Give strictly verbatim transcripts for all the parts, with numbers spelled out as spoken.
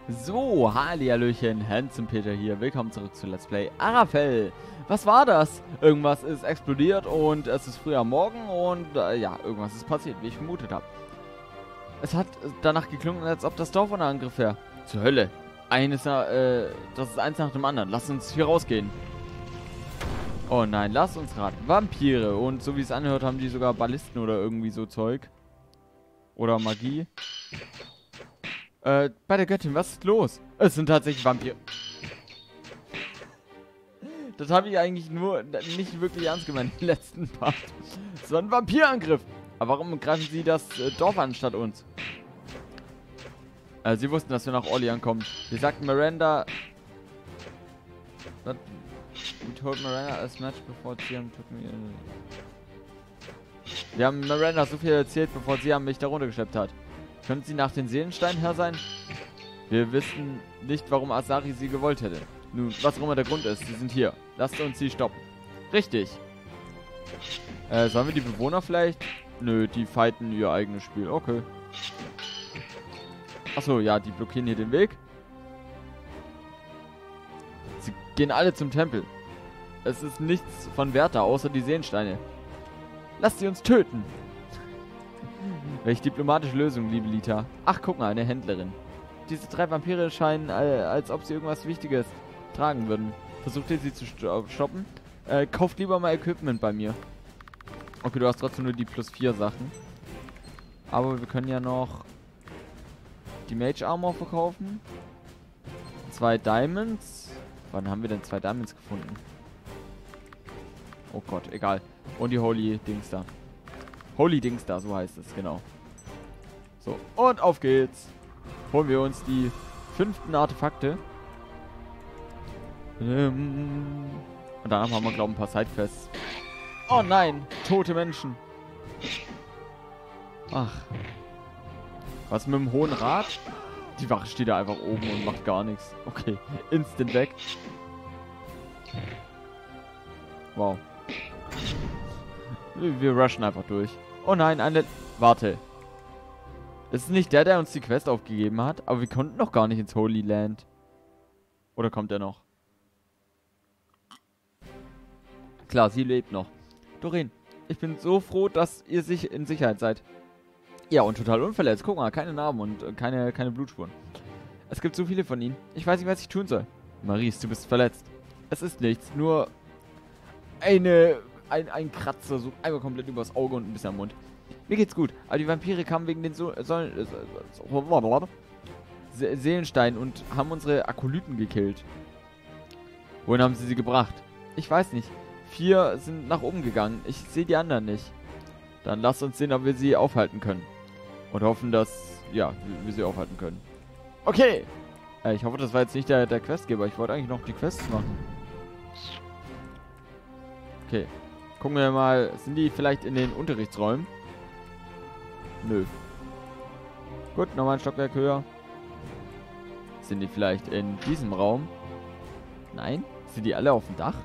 So, Hallihallöchen, Handsome Peter hier. Willkommen zurück zu Let's Play Arafel. Was war das? Irgendwas ist explodiert und es ist früh am Morgen und äh, ja, irgendwas ist passiert, wie ich vermutet habe. Es hat danach geklungen, als ob das Dorf unter Angriff wäre. Zur Hölle. Eines, äh, das ist eins nach dem anderen. Lass uns hier rausgehen. Oh nein, lass uns raten. Vampire. Und so wie es anhört, haben die sogar Ballisten oder irgendwie so Zeug. Oder Magie. Äh, bei der Göttin, was ist los? Es sind tatsächlich Vampire. Das habe ich eigentlich nur nicht wirklich ernst gemeint im letzten Part. Es war ein Vampirangriff. Aber warum greifen sie das äh, Dorf an statt uns? Äh, sie wussten, dass wir nach Orleans kommen. Sie sagten Miranda... What? We told Miranda as much before Tiam took me... Wir haben Miranda so viel erzählt, bevor sie mich da runtergeschleppt hat. Könnten sie nach den Seelensteinen her sein? Wir wissen nicht, warum Asari sie gewollt hätte. Nun, was auch immer der Grund ist, sie sind hier. Lasst uns sie stoppen. Richtig. Äh, sollen wir die Bewohner vielleicht? Nö, die fighten ihr eigenes Spiel. Okay. Achso, ja, die blockieren hier den Weg. Sie gehen alle zum Tempel. Es ist nichts von Wert da, außer die Seelensteine. Lasst sie uns töten. Welche diplomatische Lösung, liebe Lita. Ach, guck mal, eine Händlerin. Diese drei Vampire scheinen, äh, als ob sie irgendwas Wichtiges tragen würden. Versucht ihr sie zu sto stoppen? Äh, kauft lieber mal Equipment bei mir. Okay, du hast trotzdem nur die plus vier Sachen. Aber wir können ja noch die Mage Armor verkaufen. Zwei Diamonds. Wann haben wir denn zwei Diamonds gefunden? Oh Gott, egal. Und die Holy Dings da. Holy Dings da, so heißt es, genau. So, und auf geht's. Holen wir uns die fünften Artefakte. Und danach haben wir, glaube ich, ein paar Sidequests. Oh nein, tote Menschen. Ach. Was mit dem Hohen Rat? Die Wache steht da einfach oben und macht gar nichts. Okay, instant weg. Wow. Wir rushen einfach durch. Oh nein, eine... Warte. Es ist nicht der, der uns die Quest aufgegeben hat, aber wir konnten noch gar nicht ins Holy Land. Oder kommt er noch? Klar, sie lebt noch. Doreen, ich bin so froh, dass ihr sich in Sicherheit seid. Ja, und total unverletzt. Guck mal, keine Narben und äh, keine, keine Blutspuren. Es gibt so viele von ihnen. Ich weiß nicht, was ich tun soll. Maurice, du bist verletzt. Es ist nichts, nur eine... Ein, ein Kratzer, so einmal komplett übers Auge und ein bisschen am Mund. Mir geht's gut, aber die Vampire kamen wegen den so so Se Seelensteinen und haben unsere Akolyten gekillt. Wohin haben sie sie gebracht? Ich weiß nicht. Vier sind nach oben gegangen. Ich sehe die anderen nicht. Dann lasst uns sehen, ob wir sie aufhalten können. Und hoffen, dass, ja, wir, wir sie aufhalten können. Okay! Äh, ich hoffe, das war jetzt nicht der, der Questgeber. Ich wollte eigentlich noch die Quests machen. Okay. Gucken wir mal, sind die vielleicht in den Unterrichtsräumen? Nö. Gut, nochmal ein Stockwerk höher. Sind die vielleicht in diesem Raum? Nein? Sind die alle auf dem Dach?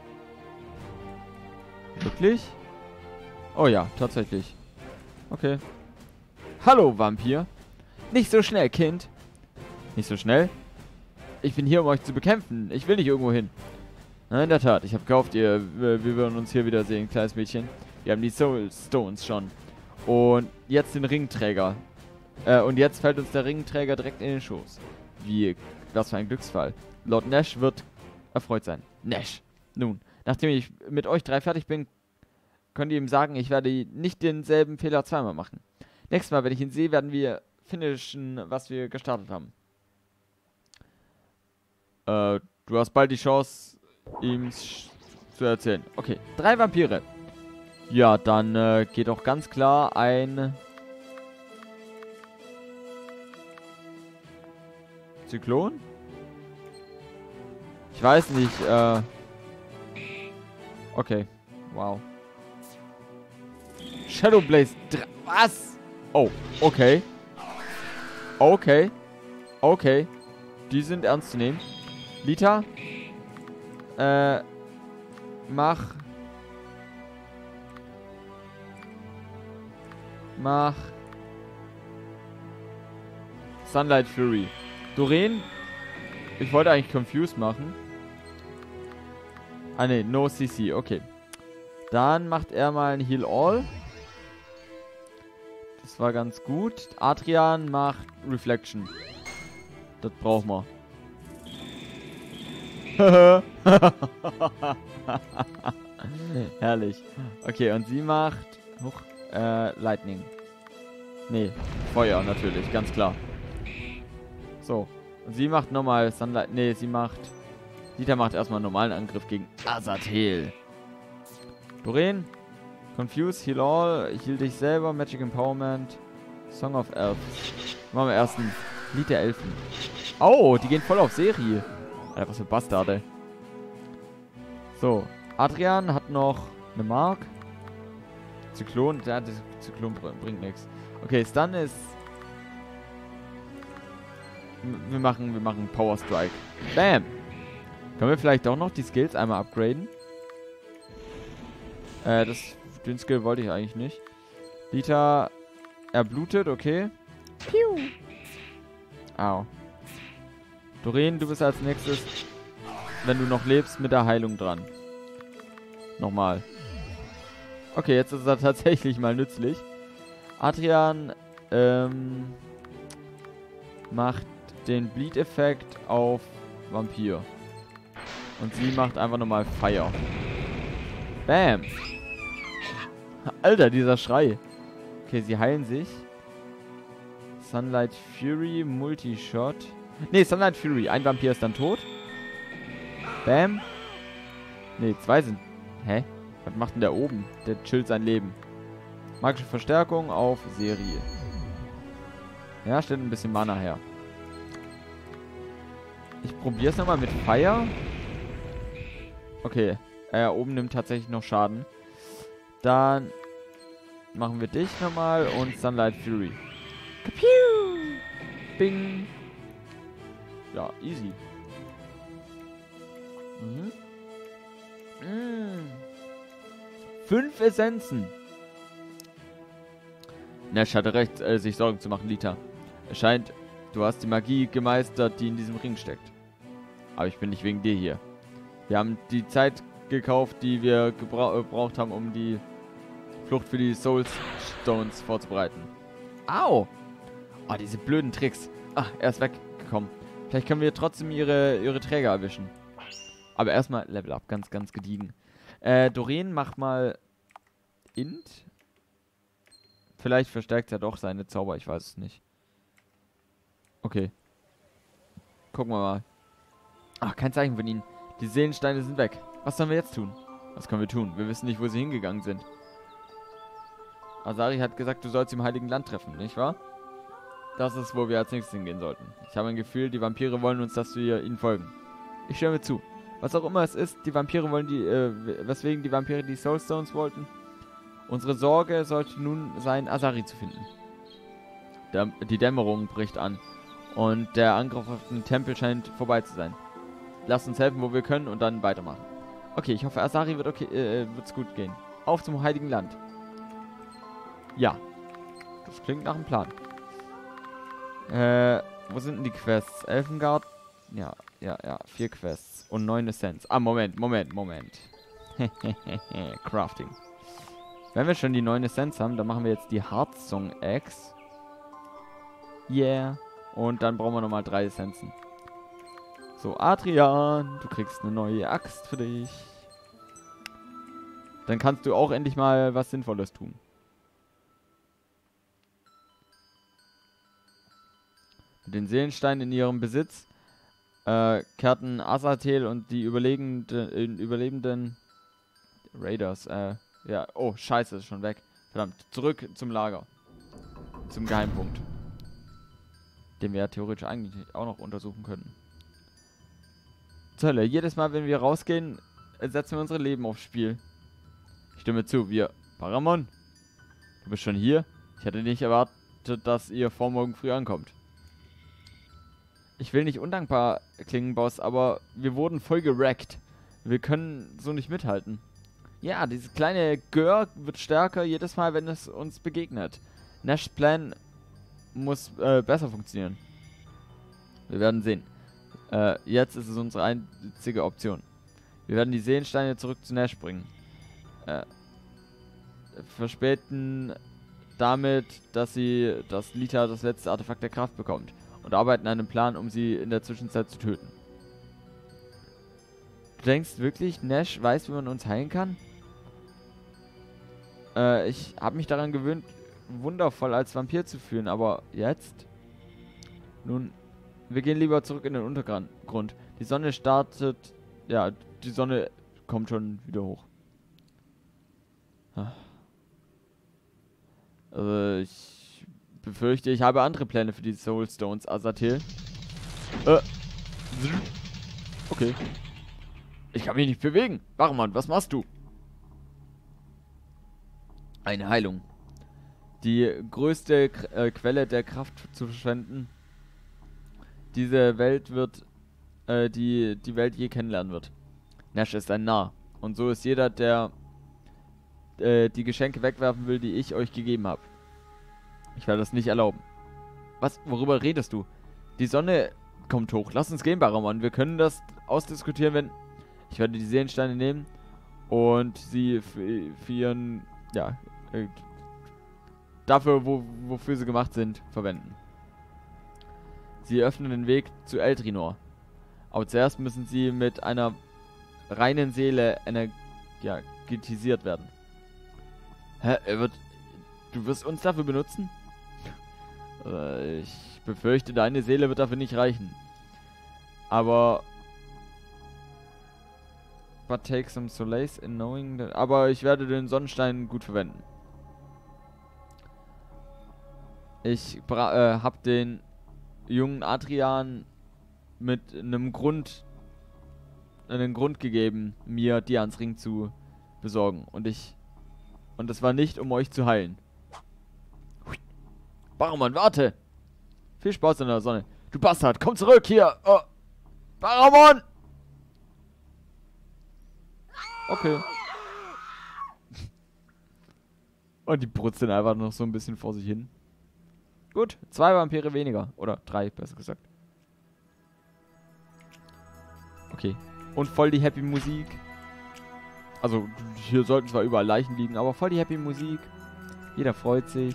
Wirklich? Oh ja, tatsächlich. Okay. Hallo, Vampir. Nicht so schnell, Kind. Nicht so schnell? Ich bin hier, um euch zu bekämpfen. Ich will nicht irgendwo hin. Na, in der Tat, ich habe gehofft, ihr, wir, wir würden uns hier wiedersehen, kleines Mädchen. Wir haben die Soul Stones schon. Und jetzt den Ringträger. Äh, und jetzt fällt uns der Ringträger direkt in den Schoß. Wie, was für ein Glücksfall. Lord Nash wird erfreut sein. Nash. Nun, nachdem ich mit euch drei fertig bin, könnt ihr ihm sagen, ich werde nicht denselben Fehler zweimal machen. Nächstes Mal, wenn ich ihn sehe, werden wir finishen, was wir gestartet haben. Äh, du hast bald die Chance, ihm zu erzählen. Okay, drei Vampire. Ja, dann äh, geht auch ganz klar ein Zyklon? Ich weiß nicht, äh... Okay, wow. Shadow Blaze. Was? Oh, okay. Okay. Okay. Die sind ernst zu nehmen. Lita? Äh... Mach... Mach... Sunlight Fury. Doreen. Ich wollte eigentlich Confused machen. Ah ne, No C C, okay. Dann macht er mal ein Heal All. Das war ganz gut. Adrian macht Reflection. Das brauchen wir. Herrlich. Okay, und sie macht hoch, äh, Lightning. Nee, Feuer natürlich, ganz klar. So. Und sie macht nochmal Sunlight. Nee, sie macht... Dieter macht erstmal einen normalen Angriff gegen Azazel. Doreen. Confuse, Heal All, Heal dich selber, Magic Empowerment, Song of Elves. Machen wir erst ein Lied der Elfen. Oh, die gehen voll auf Serie. Alter, was für Bastarde. So, Adrian hat noch eine Mark. Zyklon, der Zyklon bringt nichts. Okay, Stun ist... Wir machen, wir machen Power Strike. Bam! Können wir vielleicht auch noch die Skills einmal upgraden? Äh, das... Den Skill wollte ich eigentlich nicht. Dieter, er blutet, okay. Piu. Au. Doreen, du bist als nächstes, wenn du noch lebst, mit der Heilung dran. Nochmal. Okay, jetzt ist er tatsächlich mal nützlich. Adrian, ähm, macht den Bleed-Effekt auf Vampir. Und sie macht einfach nochmal Fire. Bam. Alter, dieser Schrei. Okay, sie heilen sich. Sunlight Fury, Multishot. Ne, Sunlight Fury. Ein Vampir ist dann tot. Bam. Ne, zwei sind... Hä? Was macht denn der oben? Der chillt sein Leben. Magische Verstärkung auf Serie. Ja, stellt ein bisschen Mana her. Ich probiere es nochmal mit Fire. Okay. Er oben nimmt tatsächlich noch Schaden. Dann machen wir dich nochmal und Sunlight Fury. Kapiu! Bing! Ja, easy. Mhm. Mm. Fünf Essenzen. Nash hatte recht, äh, sich Sorgen zu machen, Lita. Es scheint, du hast die Magie gemeistert, die in diesem Ring steckt. Aber ich bin nicht wegen dir hier. Wir haben die Zeit gekauft, die wir gebra- gebraucht haben, um die Flucht für die Soul Stones vorzubereiten. Au! Oh, diese blöden Tricks. Ach, er ist weggekommen. Vielleicht können wir trotzdem ihre, ihre Träger erwischen. Aber erstmal Level Up, ganz, ganz gediegen. Äh, Doreen, mach mal Int. Vielleicht verstärkt er doch seine Zauber, ich weiß es nicht. Okay. Gucken wir mal. Ach, kein Zeichen von ihnen. Die Seelensteine sind weg. Was sollen wir jetzt tun? Was können wir tun? Wir wissen nicht, wo sie hingegangen sind. Asari hat gesagt, du sollst im Heiligen Land treffen, nicht wahr? Das ist, wo wir als nächstes hingehen sollten. Ich habe ein Gefühl, die Vampire wollen uns, dass wir ihnen folgen. Ich stimme zu. Was auch immer es ist, die Vampire wollen die, äh, weswegen die Vampire die Soulstones wollten. Unsere Sorge sollte nun sein, Asari zu finden. Der, die Dämmerung bricht an. Und der Angriff auf den Tempel scheint vorbei zu sein. Lasst uns helfen, wo wir können und dann weitermachen. Okay, ich hoffe, Asari wird okay, äh, wird's gut gehen. Auf zum Heiligen Land. Ja. Das klingt nach einem Plan. Äh, wo sind denn die Quests? Elfengard? Ja, ja, ja. Vier Quests. Und neun Essenz. Ah, Moment, Moment, Moment. Crafting. Wenn wir schon die neun Essenz haben, dann machen wir jetzt die Heartsong Axe. Yeah. Und dann brauchen wir nochmal drei Essenzen. So, Adrian, du kriegst eine neue Axt für dich. Dann kannst du auch endlich mal was Sinnvolles tun. Mit den Seelensteinen in ihrem Besitz äh, kehrten Azazel und die überlebenden, äh, überlebenden Raiders, äh, ja, oh, scheiße, ist schon weg. Verdammt, zurück zum Lager. Zum Geheimpunkt. Den wir ja theoretisch eigentlich auch noch untersuchen könnten. Zur Hölle, jedes Mal, wenn wir rausgehen, setzen wir unsere Leben aufs Spiel. Ich stimme zu, wir... Paramon? Du bist schon hier? Ich hätte nicht erwartet, dass ihr vor morgen früh ankommt. Ich will nicht undankbar klingen, Boss, aber wir wurden voll gerackt. Wir können so nicht mithalten. Ja, dieses kleine Gör wird stärker jedes Mal, wenn es uns begegnet. Nash's Plan muss äh, besser funktionieren. Wir werden sehen. Äh, jetzt ist es unsere einzige Option. Wir werden die Seelensteine zurück zu Nash bringen. Äh, verspäten damit, dass sie, dass Lita das letzte Artefakt der Kraft bekommt. Und arbeiten an einem Plan, um sie in der Zwischenzeit zu töten. Du denkst wirklich, Nash weiß, wie man uns heilen kann? Äh, ich habe mich daran gewöhnt, wundervoll als Vampir zu fühlen, aber jetzt? Nun, wir gehen lieber zurück in den Untergrund. Die Sonne startet, ja, die Sonne kommt schon wieder hoch. Also, ich befürchte, ich habe andere Pläne für die Soulstones, Azatil. Äh. Okay. Ich kann mich nicht bewegen. Barmann, was machst du? Eine Heilung. Die größte K äh, Quelle der Kraft zu verschwenden. Diese Welt wird, äh, die die Welt je kennenlernen wird. Nash ist ein Narr. Und so ist jeder, der äh, die Geschenke wegwerfen will, die ich euch gegeben habe. Ich werde das nicht erlauben. Was? Worüber redest du? Die Sonne kommt hoch. Lass uns gehen, Barraman. Wir können das ausdiskutieren, wenn... Ich werde die Seelensteine nehmen und sie für, für ihren... Ja, äh, dafür, wo, wofür sie gemacht sind, verwenden. Sie öffnen den Weg zu Eldrinor. Aber zuerst müssen sie mit einer reinen Seele energetisiert werden. Hä? Er wird... Du wirst uns dafür benutzen? äh, ich befürchte, deine Seele wird dafür nicht reichen. Aber... But take some solace in knowing that... Aber ich werde den Sonnenstein gut verwenden. Ich äh, habe den jungen Adrian mit einem Grund... einen Grund gegeben, mir Dians Ring zu besorgen. Und ich... Und das war nicht, um euch zu heilen. Barraman, warte! Viel Spaß in der Sonne. Du Bastard, komm zurück hier! Oh. Barraman! Okay. Und die brutzeln einfach noch so ein bisschen vor sich hin. Gut, zwei Vampire weniger. Oder drei, besser gesagt. Okay. Und voll die Happy Musik. Also, hier sollten zwar überall Leichen liegen, aber voll die Happy Musik. Jeder freut sich.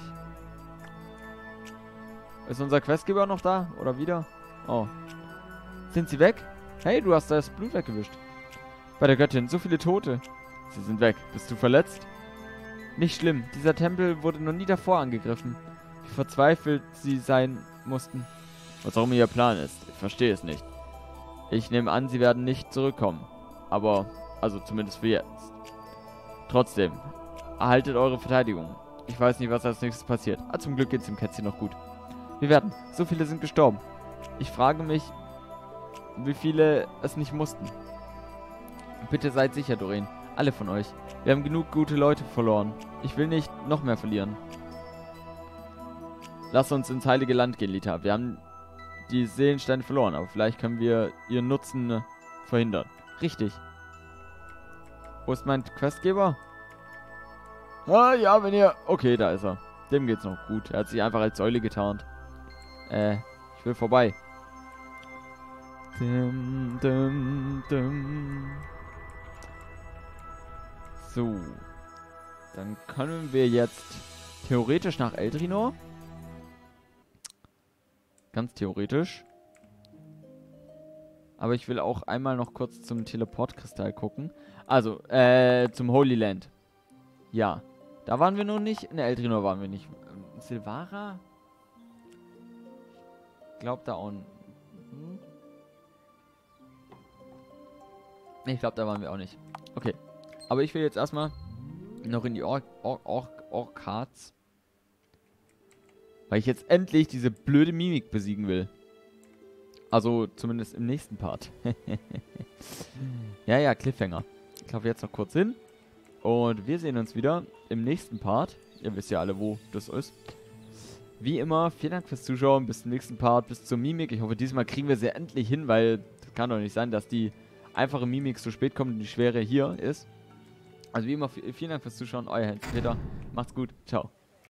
Ist unser Questgeber noch da? Oder wieder? Oh. Sind sie weg? Hey, du hast das Blut weggewischt. Bei der Göttin, so viele Tote. Sie sind weg. Bist du verletzt? Nicht schlimm. Dieser Tempel wurde noch nie davor angegriffen. Wie verzweifelt sie sein mussten. Was auch immer ihr Plan ist. Ich verstehe es nicht. Ich nehme an, sie werden nicht zurückkommen. Aber, also zumindest für jetzt. Trotzdem, erhaltet eure Verteidigung. Ich weiß nicht, was als nächstes passiert. Ah, zum Glück geht's dem Kätzchen noch gut. Wir werden. So viele sind gestorben. Ich frage mich, wie viele es nicht mussten. Bitte seid sicher, Doreen. Alle von euch. Wir haben genug gute Leute verloren. Ich will nicht noch mehr verlieren. Lass uns ins heilige Land gehen, Lita. Wir haben die Seelensteine verloren, aber vielleicht können wir ihren Nutzen verhindern. Richtig. Wo ist mein Questgeber? Ah, ja, wenn ihr... Okay, da ist er. Dem geht's noch gut. Er hat sich einfach als Säule getarnt. Äh, ich will vorbei. Dum, dum, dum. So. Dann können wir jetzt theoretisch nach Eldrinor. Ganz theoretisch. Aber ich will auch einmal noch kurz zum Teleportkristall gucken. Also, äh, zum Holy Land. Ja. Da waren wir noch nicht. In Eldrinor waren wir nicht. Silvara? Ich glaube da auch... Hm? Ich glaube, da waren wir auch nicht. Okay. Aber ich will jetzt erstmal noch in die Or Or Or Orchards. Weil ich jetzt endlich diese blöde Mimik besiegen will. Also zumindest im nächsten Part. Ja, ja, Cliffhanger. Ich laufe jetzt noch kurz hin. Und wir sehen uns wieder im nächsten Part. Ihr wisst ja alle, wo das ist. Wie immer, vielen Dank fürs Zuschauen. Bis zum nächsten Part, bis zur Mimik. Ich hoffe, diesmal kriegen wir sie endlich hin, weil es kann doch nicht sein, dass die einfache Mimik so spät kommt und die schwere hier ist. Also wie immer, vielen Dank fürs Zuschauen. Euer Hans Peter. Macht's gut. Ciao.